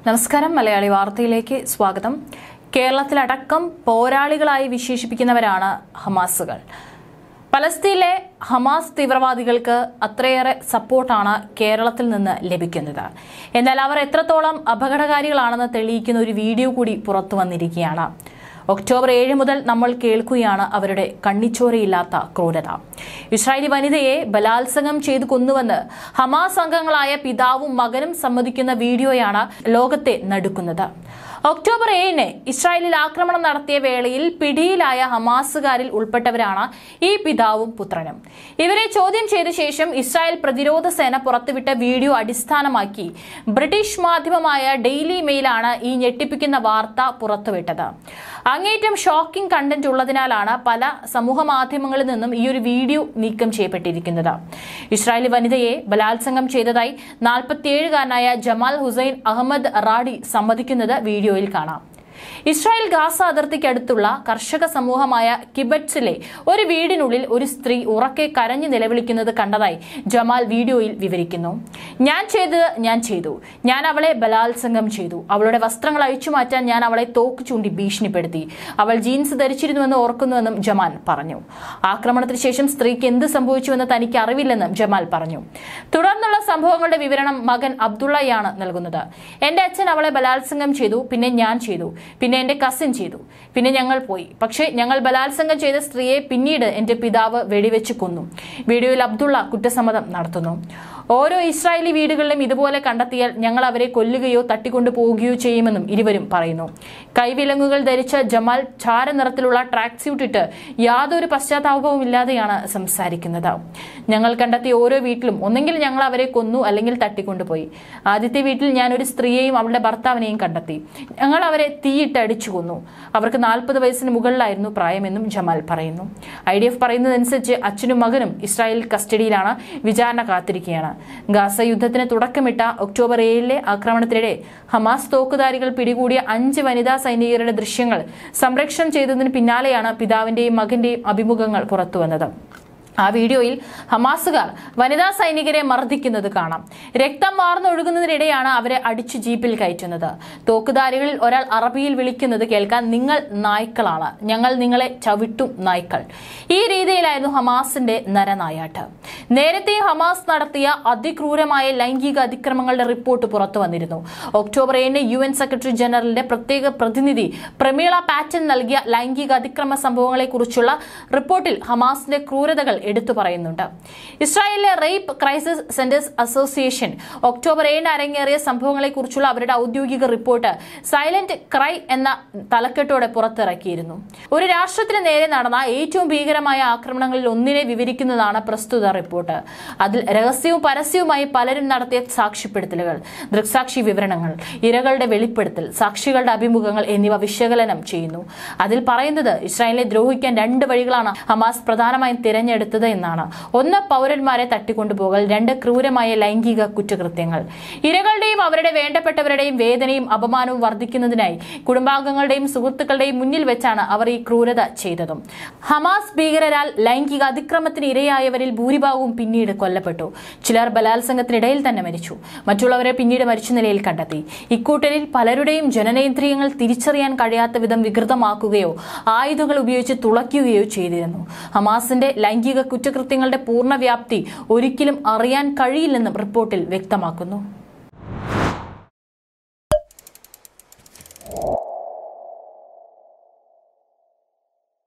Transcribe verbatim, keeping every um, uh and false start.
നമസ്കാരം മലയാളി വാർത്തയിലേക്ക് സ്വാഗതം. കേരളത്തിലടക്കം പോരാളികളായി വിശേഷിപ്പിക്കുന്നവരാണ് ഹമാസുകൾ. പലസ്തീനിലെ ഹമാസ് തീവ്രവാദികൾക്ക് അത്രയേറെ സപ്പോർട്ടാണ് കേരളത്തിൽ നിന്ന് ലഭിക്കുന്നത്. എന്നാൽ അവർ എത്രത്തോളം അപകടകാരികളാണെന്ന് തെളിയിക്കുന്ന ഒരു വീഡിയോ കൂടി പുറത്തു വന്നിരിക്കുകയാണ്. ഒക്ടോബർ ഏഴ് മുതൽ നമ്മൾ കേൾക്കുകയാണ് അവരുടെ കണ്ണിച്ചോരയില്ലാത്ത ക്രൂരത. ഇസ്രായേലി വനിതയെ ബലാത്സംഗം ചെയ്തു കൊന്നുവെന്ന് ഹമാസ് അംഗങ്ങളായ പിതാവും മകനും സമ്മതിക്കുന്ന വീഡിയോയാണ് ലോകത്തെ നടുക്കുന്നത്. ഒക്ടോബർ ഏഴിന് ഇസ്രായേലിൽ ആക്രമണം നടത്തിയ വേളയിൽ പിടിയിലായ ഹമാസുകാരിൽ ഉൾപ്പെട്ടവരാണ് ഈ പിതാവും പുത്രനും. ഇവരെ ചോദ്യം ചെയ്ത ശേഷം ഇസ്രായേൽ പ്രതിരോധ സേന പുറത്തുവിട്ട വീഡിയോ അടിസ്ഥാനമാക്കി ബ്രിട്ടീഷ് മാധ്യമമായ ഡെയിലി മെയിലാണ് ഈ ഞെട്ടിപ്പിക്കുന്ന വാർത്ത പുറത്തുവിട്ടത്. അങ്ങേറ്റം ഷോക്കിംഗ് കണ്ടന്റ് ഉള്ളതിനാലാണ് പല സമൂഹ മാധ്യമങ്ങളിൽ നിന്നും ഈ ഒരു വീഡിയോ നീക്കം ചെയ്യപ്പെട്ടിരിക്കുന്നത്. ഇസ്രായേലി വനിതയെ ബലാത്സംഗം ചെയ്തതായി നാൽപ്പത്തിയേഴുകാരനായ ജമാൽ ഹുസൈൻ അഹമ്മദ് റാഡി സമ്മതിക്കുന്നത് വീഡിയോയിൽ കാണാം. ഇസ്രായേൽ ഗാസ അതിർത്തിക്കടുത്തുള്ള കർഷക സമൂഹമായ കിബറ്റ്സിലെ ഒരു വീടിനുള്ളിൽ ഒരു സ്ത്രീ ഉറക്കെ കരഞ്ഞു നിലവിളിക്കുന്നത് കണ്ടതായി ജമാൽ വീഡിയോയിൽ വിവരിക്കുന്നു. ഞാൻ ചെയ്തത് ഞാൻ ചെയ്തു. ഞാൻ അവളെ ബലാത്സംഗം ചെയ്തു. അവളുടെ വസ്ത്രങ്ങൾ അഴിച്ചു മാറ്റാൻ ഞാൻ അവളെ തോക്ക് ചൂണ്ടി ഭീഷണിപ്പെടുത്തി. അവൾ ജീൻസ് ധരിച്ചിരുന്നുവെന്ന് ഓർക്കുന്നുവെന്നും ജമാൽ പറഞ്ഞു. ആക്രമണത്തിന് ശേഷം സ്ത്രീക്ക് എന്ത് സംഭവിച്ചുവെന്ന് തനിക്ക് അറിവില്ലെന്നും ജമാൽ പറഞ്ഞു. തുടർന്നുള്ള സംഭവങ്ങളുടെ വിവരണം മകൻ അബ്ദുള്ളയാണ് നൽകുന്നത്. എന്റെ അച്ഛൻ അവളെ ബലാത്സംഗം ചെയ്തു, പിന്നെ ഞാൻ ചെയ്തു, പിന്നെ എന്റെ കസിൻ ചെയ്തു, പിന്നെ ഞങ്ങൾ പോയി. പക്ഷേ ഞങ്ങൾ ബലാത്സംഗം ചെയ്ത സ്ത്രീയെ പിന്നീട് എന്റെ പിതാവ് വെടിവെച്ച് കൊന്നു. വീഡിയോയിൽ അബ്ദുള്ള കുറ്റസമ്മതം നടത്തുന്നു. ഓരോ ഇസ്രായേലി വീടുകളിലും ഇതുപോലെ കണ്ടെത്തിയാൽ ഞങ്ങൾ അവരെ കൊല്ലുകയോ തട്ടിക്കൊണ്ടു പോവുകയോ ചെയ്യുമെന്നും ഇരുവരും പറയുന്നു. കൈവിലങ്ങുകൾ ധരിച്ച ജമാൽ ചാരനിറത്തിലുള്ള ട്രാക്ക് സ്യൂട്ട് ഇട്ട് യാതൊരു പശ്ചാത്താപവും ഇല്ലാതെയാണ് സംസാരിക്കുന്നത്. ഞങ്ങൾ കണ്ടെത്തിയ ഓരോ വീട്ടിലും ഒന്നെങ്കിൽ ഞങ്ങൾ അവരെ കൊന്നു അല്ലെങ്കിൽ തട്ടിക്കൊണ്ടുപോയി. ആദ്യത്തെ വീട്ടിൽ ഞാൻ ഒരു സ്ത്രീയെയും അവളുടെ ഭർത്താവിനെയും കണ്ടെത്തി. ഞങ്ങൾ അവരെ തീയിട്ട് അടിച്ചു കൊന്നു. അവർക്ക് നാൽപ്പത് വയസ്സിന് മുകളിലായിരുന്നു പ്രായമെന്നും ജമാൽ പറയുന്നു. ഐ ഡി എഫ് പറയുന്നതനുസരിച്ച് അച്ഛനും മകനും ഇസ്രായേൽ കസ്റ്റഡിയിലാണ്. വിചാരണ കാത്തിരിക്കുകയാണ്. ഗാസ യുദ്ധത്തിന് തുടക്കമിട്ട ഒക്ടോബർ ഏഴിലെ ആക്രമണത്തിനിടെ ഹമാസ് തോക്കുധാരികൾ പിടികൂടിയ അഞ്ച് വനിതാ സൈനികരുടെ ദൃശ്യങ്ങൾ സംരക്ഷണം ചെയ്തതിന് പിന്നാലെയാണ് പിതാവിന്റെയും മകന്റെയും അഭിമുഖങ്ങൾ പുറത്തുവന്നത്. ആ വീഡിയോയിൽ ഹമാസുകാർ വനിതാ സൈനികരെ മർദ്ദിക്കുന്നത് കാണാം. രക്തം വാർന്നൊഴുകുന്നതിനിടെയാണ് അവരെ അടിച്ചു ജീപ്പിൽ കയറ്റുന്നത്. തോക്കുധാരികളിൽ ഒരാൾ അറബിയിൽ വിളിക്കുന്നത് കേൾക്കാൻ, നിങ്ങൾ നായ്ക്കളാണ്, ഞങ്ങൾ നിങ്ങളെ ചവിട്ടും നായ്ക്കൾ. ഈ രീതിയിലായിരുന്നു ഹമാസിന്റെ നരനായാട്ട്. നേരത്തെ ഹമാസ് നടത്തിയ അതിക്രൂരമായ ലൈംഗിക അതിക്രമങ്ങളുടെ റിപ്പോർട്ട് പുറത്തു വന്നിരുന്നു. ഒക്ടോബർ ഏഴിന് യു എൻ സെക്രട്ടറി ജനറലിന്റെ പ്രത്യേക പ്രതിനിധി പ്രമീള പാറ്റൻ നൽകിയ ലൈംഗിക അതിക്രമ സംഭവങ്ങളെ കുറിച്ചുള്ള റിപ്പോർട്ടിൽ ഹമാസിന്റെ ക്രൂരതകൾ എടുത്തു പറയുന്നുണ്ട്. ഇസ്രായേലിലെ rape crisis centres association October ഏഴിന് അരങ്ങേറിയ സംഭവങ്ങളെ കുറിച്ചുള്ള അവരുടെ ഔദ്യോഗിക റിപ്പോർട്ട് സൈലന്റ് ക്രൈ എന്ന തലക്കെട്ടോടെ പുറത്തിറക്കിയിരുന്നു. ഒരു രാഷ്ട്രത്തിന് നേരെ നടന്ന ഏറ്റവും ഭീകരമായ ആക്രമണങ്ങളിൽ ഒന്നിനെ വിവരിക്കുന്നതാണ് പ്രസ്തുത റിപ്പോർട്ട്. അതിൽ രഹസ്യവും പരസ്യവുമായി പലരും നടത്തിയ സാക്ഷ്യപ്പെടുത്തലുകൾ, ദൃക്സാക്ഷി വിവരണങ്ങൾ, ഇരകളുടെ വെളിപ്പെടുത്തൽ, സാക്ഷികളുടെ അഭിമുഖങ്ങൾ എന്നിവ വിശകലനം ചെയ്യുന്നു. അതിൽ പറയുന്നത് ഇസ്രായേലിനെ ദ്രോഹിക്കാൻ രണ്ട് വഴികളാണ് ഹമാസ് പ്രധാനമായും തിരഞ്ഞെടുത്തത് എന്നാണ്. ഒന്ന്, പൗരന്മാരെ തട്ടിക്കൊണ്ടുപോകൽ. രണ്ട്, ക്രൂരമായ ലൈംഗിക കുറ്റകൃത്യങ്ങൾ. ഇരകളുടെയും അവരുടെ വേണ്ടപ്പെട്ടവരുടെയും വേദനയും അപമാനവും വർദ്ധിക്കുന്നതിനായി കുടുംബാംഗങ്ങളുടെയും സുഹൃത്തുക്കളുടെയും മുന്നിൽ വെച്ചാണ് അവർ ഈ ക്രൂരത ചെയ്തതും. ഹമാസ് ഭീകരരാൽ ലൈംഗിക അതിക്രമത്തിന് ഇരയായവരിൽ ഭൂരിഭാഗവും പിന്നീട് കൊല്ലപ്പെട്ടു. ചിലർ ബലാത്സംഗത്തിനിടയിൽ തന്നെ മരിച്ചു. മറ്റുള്ളവരെ പിന്നീട് മരിച്ച നിലയിൽ കണ്ടെത്തി. ഇക്കൂട്ടരിൽ പലരുടെയും ജനനേന്ദ്രിയങ്ങൾ തിരിച്ചറിയാൻ കഴിയാത്ത വിധം വികൃതമാക്കുകയോ ആയുധങ്ങൾ ഉപയോഗിച്ച് തുളയ്ക്കുകയോ ചെയ്തിരുന്നു. ഹമാസിന്റെ ലൈംഗിക കുറ്റകൃത്യങ്ങളുടെ പൂർണ്ണ വ്യാപ്തി ഒരിക്കലും അറിയാൻ കഴിയില്ലെന്നും റിപ്പോർട്ടിൽ വ്യക്തമാക്കുന്നു.